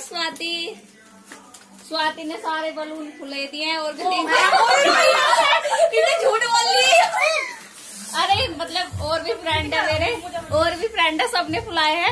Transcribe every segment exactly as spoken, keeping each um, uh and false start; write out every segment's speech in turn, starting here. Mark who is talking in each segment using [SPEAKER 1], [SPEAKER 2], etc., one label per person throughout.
[SPEAKER 1] स्वाति। स्वाति ने सारे बलून फुले दिए हैं और भी झूठ बोल ली। अरे मतलब और भी फ्रेंड है मेरे, और भी फ्रेंड है, सबने फुलाए हैं।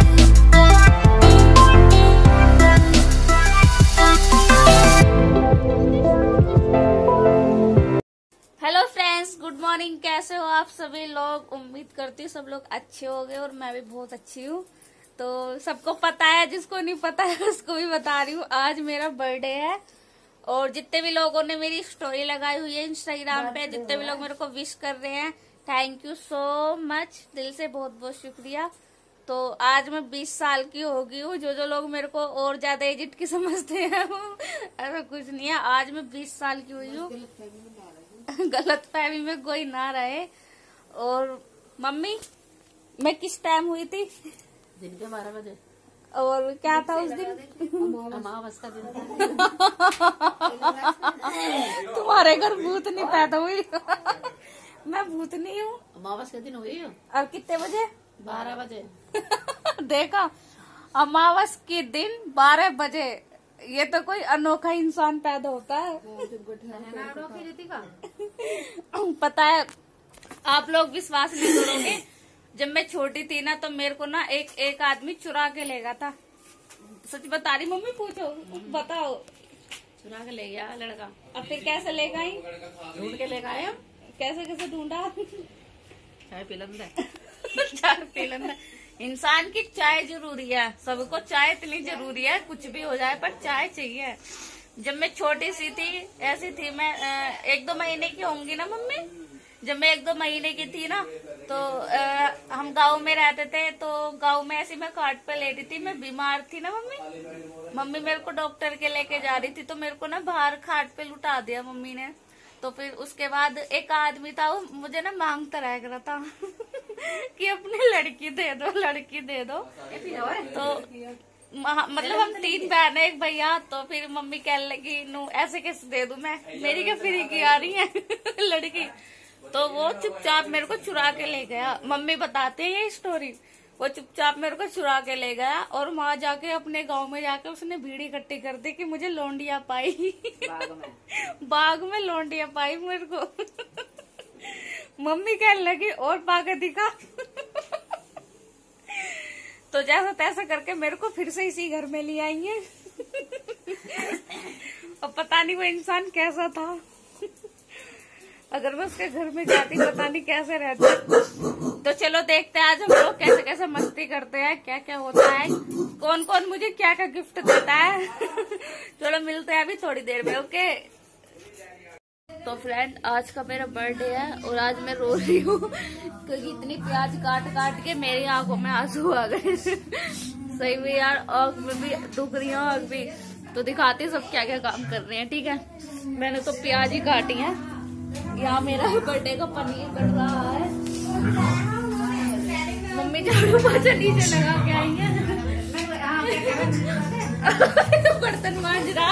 [SPEAKER 1] Hello friends, good morning. कैसे हो आप सभी लोग? उम्मीद करती हूँ सब लोग अच्छे होंगे और मैं भी बहुत अच्छी हूँ। तो सबको पता है, जिसको नहीं पता है उसको भी बता रही हूँ, आज मेरा बर्थडे है। और जितने भी लोगों ने मेरी स्टोरी लगाई हुई है इंस्टाग्राम पे, जितने भी लोग मेरे को विश कर रहे हैं, थैंक यू सो मच, दिल से बहुत बहुत शुक्रिया। तो आज मैं बीस साल की हो गई हूँ। जो जो लोग मेरे को और ज्यादा एजिड की समझते हैं वो ऐसा कुछ नहीं है। आज मैं बीस साल की हुई हूँ। गलत फहमी में कोई ना रहे। और मम्मी, मैं किस टाइम हुई थी?
[SPEAKER 2] दिन के बारह बजे।
[SPEAKER 1] और क्या था उस दिन?
[SPEAKER 2] अमावस का दिन
[SPEAKER 1] तुम्हारे घर भूत नहीं पैदा हुई। मैं भूत नहीं हूँ।
[SPEAKER 2] अमावस के दिन हुई हो।
[SPEAKER 1] और कितने बजे?
[SPEAKER 2] बारह बजे। देखा,
[SPEAKER 1] अमावस के दिन बारह बजे। ये तो कोई अनोखा इंसान पैदा होता है। पता है, आप लोग विश्वास नहीं करोगे, जब मैं छोटी थी ना तो मेरे को ना एक एक आदमी चुरा के ले गया था। सच बता रही मम्मी, पूछो बताओ।
[SPEAKER 2] चुरा के ले गया लड़का।
[SPEAKER 1] अब फिर कैसे ले गई?
[SPEAKER 2] ढूंढ के ले गए हम।
[SPEAKER 1] कैसे कैसे ढूंढा?
[SPEAKER 2] चाय पिलंदा
[SPEAKER 1] चाय पिलंदा। इंसान की चाय जरूरी है, सबको चाय इतनी जरूरी है, कुछ भी हो जाए पर चाय चाहिए। जब मैं छोटी सी थी, ऐसी थी मैं, एक दो महीने की होंगी ना मम्मी। जब मैं एक दो महीने की थी ना तो आ, हम गांव में रहते थे। तो गांव में ऐसी मैं खाट पे लेटी थी, मैं बीमार थी ना मम्मी। मम्मी मेरे को डॉक्टर के लेके जा रही थी, तो मेरे को ना बाहर खाट पे लुटा दिया मम्मी ने। तो फिर उसके बाद एक आदमी था, वो मुझे ना मांगता रह गया था कि अपनी लड़की दे दो, लड़की दे दो। तो मतलब हम तीन बहन है, एक भैया। तो फिर मम्मी कहने लगी, नू ऐसे कैसे दे दूं मैं, मेरी क्या फ्री की आ रही है लड़की। तो वो चुपचाप मेरे को चुरा के ले गया। मम्मी बताते हैं ये स्टोरी। वो चुपचाप मेरे को चुरा के ले गया और वहां जाके अपने गांव में जाके उसने भीड़ इकट्ठी कर दी कि मुझे लौंडिया पाई। बाग में बाग में लौंडिया पाई मेरे को। मम्मी कहने लगी, और पाके दिखा। तो जैसा तैसा करके मेरे को फिर से इसी घर में ले आई है। अब पता नहीं वो इंसान कैसा था। अगर मैं उसके घर में जाती पता नहीं कैसे रहते। तो चलो देखते हैं आज हम लोग कैसे कैसे मस्ती करते हैं, क्या क्या होता है, कौन कौन मुझे क्या क्या गिफ्ट देता है। चलो मिलते हैं अभी थोड़ी देर में, ओके। तो फ्रेंड, आज का मेरा बर्थडे है और आज मैं रो रही हूँ क्योंकि इतनी प्याज काट काट के मेरी आंखों में आंसू आ गए। सही में यार, आंख में भी दुख रही है, आंख भी। तो दिखाते सब क्या क्या काम कर रहे हैं, ठीक है। मैंने तो प्याज ही काटी है। यहाँ मेरा बर्थडे का पनीर बन रहा है। मम्मी झाड़ू पोछा नीचे लगा के आई है। बर्तन मांज रहा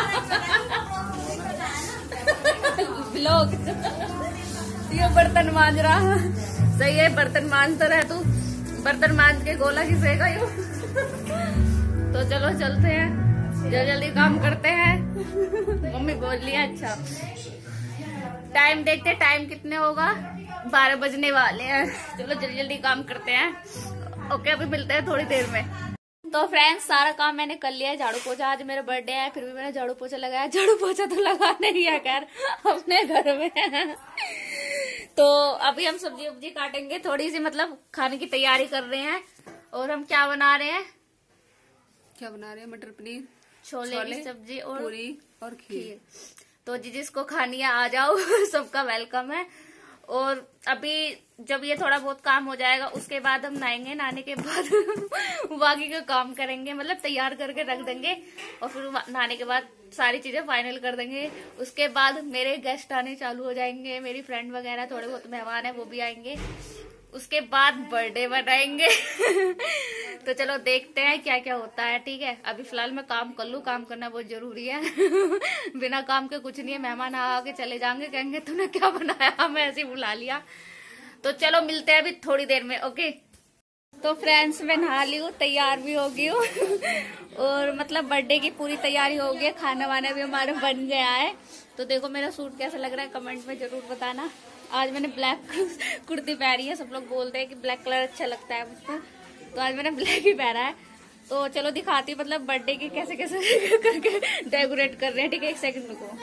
[SPEAKER 1] लोग। ये बर्तन मांज रहा। सही है, बर्तन मांजता रहे तू, बर्तन मांज के गोला घिसेगा यू। तो चलो चलते हैं, जल्दी जल्दी काम करते हैं। मम्मी बोल लिया। अच्छा, टाइम देखते, टाइम कितने होगा, बारह बजने वाले हैं। चलो जल्दी जल्दी काम करते हैं, ओके। अभी मिलते हैं थोड़ी देर में। तो फ्रेंड्स, सारा काम मैंने कर लिया है। झाड़ू पोछा, आज मेरा बर्थडे है, फिर भी मैंने झाड़ू पोछा लगाया। झाड़ू पोछा तो लगाने ही है खैर अपने घर में। तो अभी हम सब्जी वब्जी काटेंगे थोड़ी सी, मतलब खाने की तैयारी कर रहे हैं। और हम क्या बना रहे हैं?
[SPEAKER 2] क्या बना रहे हैं? मटर पनीर,
[SPEAKER 1] छोले, छोले की सब्जी और
[SPEAKER 2] पूरी और खीर।
[SPEAKER 1] तो जी जिसको खानी है आ जाओ, सबका वेलकम है। और अभी जब ये थोड़ा बहुत काम हो जाएगा उसके बाद हम नहाएंगे। नहाने के बाद बाकी का काम करेंगे, मतलब तैयार करके रख देंगे और फिर नहाने के बाद सारी चीजें फाइनल कर देंगे। उसके बाद मेरे गेस्ट आने चालू हो जाएंगे, मेरी फ्रेंड वगैरह, थोड़े बहुत मेहमान है वो भी आएंगे। उसके बाद बर्थडे बनाएंगे। तो चलो देखते हैं क्या क्या होता है, ठीक है। अभी फिलहाल मैं काम कर लूँ, काम करना बहुत जरूरी है। बिना काम के कुछ नहीं है। मेहमान आके चले जाएंगे, कहेंगे तूने क्या बनाया, हमें ऐसे बुला लिया। तो चलो मिलते हैं अभी थोड़ी देर में, ओके। तो फ्रेंड्स मैं नहा ली हूँ, तैयार भी हो गई हूँ और मतलब बर्थडे की पूरी तैयारी हो गई है, खाना वाना भी हमारा बन गया है। तो देखो मेरा सूट कैसा लग रहा है कमेंट में जरूर बताना। आज मैंने ब्लैक कुर्ती पहनी है, सब लोग बोलते हैं कि ब्लैक कलर अच्छा लगता है मुझ पर, तो आज मैंने ब्लैक ही पहना है। तो चलो दिखाती हूँ मतलब बर्थडे की कैसे कैसे करके डेकोरेट कर रहे हैं। ठीक है, एक सेकंड रुको।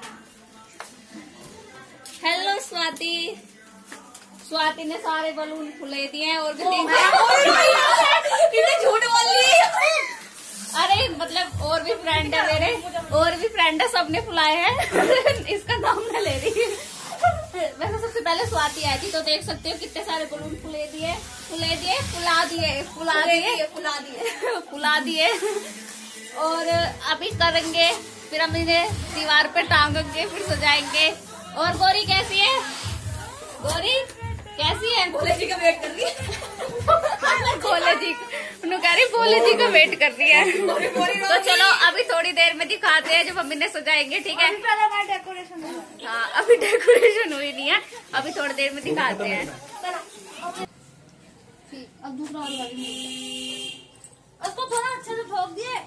[SPEAKER 1] हेलो स्वाति। स्वाति ने सारे बलून फुले दिए हैं और भी झूठ बोल रही है। अरे मतलब और भी फ्रेंड है मेरे, और भी फ्रेंड है, सबने फुलाए हैं इसका नाम ना ले रही है। वैसे सबसे पहले स्वाति आई थी, तो देख सकते हो कितने सारे बलून फुले दिए फुले दिए फुला दिए फुला दिए फुला दिए फुला दिए और अभी करेंगे, फिर हम इन्हें दीवार पे टांगेंगे, फिर सजाएंगे। और गौरी कैसी है? गौरी कैसी है? भोले जी का वेट कर रही है। भोले जी कह रही भोले जी का वेट कर रही है। तो चलो अभी थोड़ी देर में दिखाते हैं जब हम इन्हें सजाएंगे। ठीक है, डेकोरेशन हाँ अभी डेकोरेशन हुई नहीं है, अभी थोड़ी देर में दिखाते हैं। अब दूसरा उसको थोड़ा अच्छे से ठोक दिए।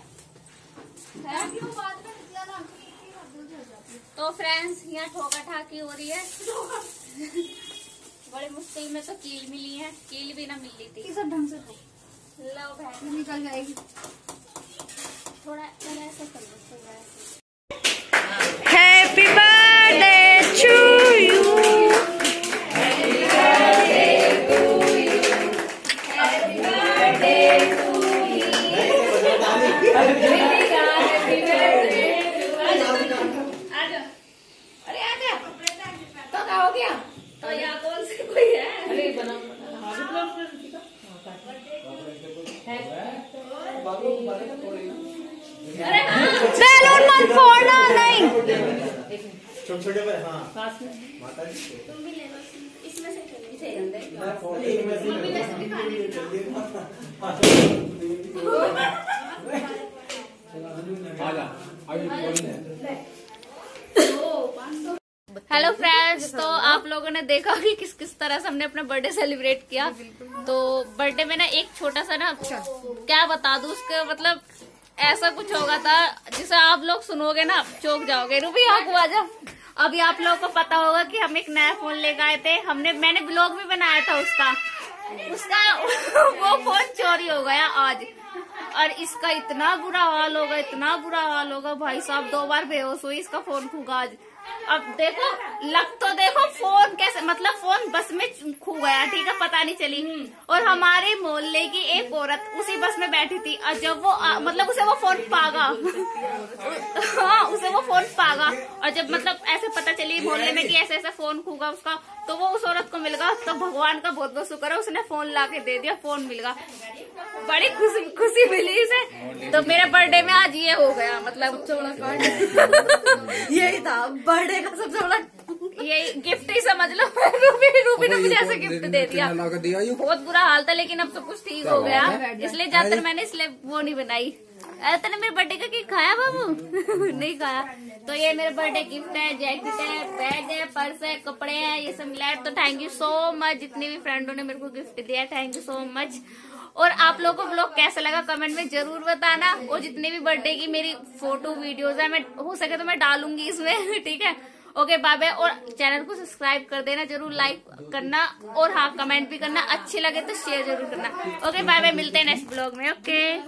[SPEAKER 1] तो फ्रेंड्स यहाँ ठोका ठाकी हो रही है। बड़े मुश्किल में तो कील मिली है, कील भी ना मिल रही थी। सब ढंग से लो बहन, निकल जाएगी। थोड़ा थोड़ा ऐसा कर लो। Happy birthday to you, happy birthday to you, happy birthday to you, happy birthday. अरे आ जा, तो क्या हो गया? तो यहाँ कौन से कोई है? अरे बना अरे बैलून मत फोड़ना, नहीं
[SPEAKER 3] छोटे छोटे पर हाँ माता जी
[SPEAKER 1] तुम भी ले लो, इसमें से इसे अंदर
[SPEAKER 3] मैं फोन में
[SPEAKER 1] हेलो फ्रेंड्स, तो आप लोगों ने देखा कि किस किस तरह से हमने अपना बर्थडे सेलिब्रेट किया। तो बर्थडे में ना एक छोटा सा ना क्या बता दूं, उसके मतलब ऐसा कुछ होगा था जिसे आप लोग सुनोगे ना चौंक जाओगे। रूबी आपको आजा। अभी आप लोगों को पता होगा कि हम एक नया फोन लेकर आए थे, हमने मैंने ब्लॉग भी बनाया था उसका उसका वो फोन चोरी हो गया आज, और इसका इतना बुरा हाल होगा, इतना बुरा हाल होगा भाई साहब, दो बार बेहोश हुई, इसका फोन खूगा आज। अब देखो लग तो देखो फोन कैसे, मतलब फोन बस में खो गया, ठीक है, पता नहीं चली। और हमारे मोहल्ले की एक औरत उसी बस में बैठी थी, और जब वो आ, मतलब उसे वो फोन पागा हाँ उसे वो फोन पागा, और जब मतलब ऐसे पता चली मोहल्ले में कि ऐसे ऐसे फोन खूगा उसका, तो वो उस औरत को मिल गया। तो भगवान का बहुत बहुत शुक्र है, उसने फोन ला के दे दिया, फोन मिल गया, बड़ी खुशी खुशी मिली इसे। तो मेरे बर्थडे में आज ये हो गया, मतलब सबसे बड़ा कार्ड यही था बर्थडे का सबसे बड़ा, ये गिफ्ट ही समझ लो। रूबी रूबी ने मुझे ऐसे गिफ्ट दे दिया, बहुत बुरा हाल था, लेकिन अब सब कुछ ठीक हो गया, इसलिए ज्यादातर मैंने इसलिए वो नहीं बनाई। तूने मेरे बर्थडे का केक खाया बाबू? नहीं खाया। तो ये मेरे बर्थडे गिफ्ट है, जैकेट है, बैग है, पर्स है, कपड़े हैं, ये सब मिला है। तो थैंक यू सो मच, जितने भी फ्रेंडों ने मेरे को गिफ्ट दिया, थैंक यू सो मच। और आप लोगों को ब्लॉग कैसा लगा कमेंट में जरूर बताना, और जितने भी बर्थडे की मेरी फोटो वीडियोस है, मैं हो सके तो मैं डालूंगी इसमें, ठीक है। ओके बाय बाय, और चैनल को सब्सक्राइब कर देना जरूर, लाइक करना, और हाँ कमेंट भी करना, अच्छे लगे तो शेयर जरूर करना। ओके बाय बाय, मिलते हैं नेक्स्ट ब्लॉग में। ओके।